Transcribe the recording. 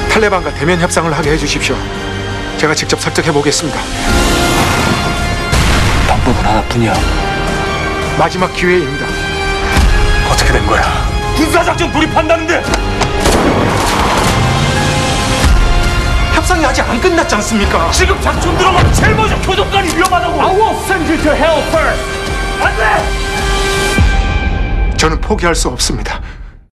탈레반과 대면 협상을 하게 해주십시오. 제가 직접 설득해 보겠습니다. 방법은 하나뿐이야. 마지막 기회입니다. 어떻게 된 거야? 군사작전 돌입한다는데! 협상이 아직 안 끝났지 않습니까? 지금 작전 들어가면 제일 먼저 교도관이 위험하다고! I will send you to hell first! 안 돼! 저는 포기할 수 없습니다.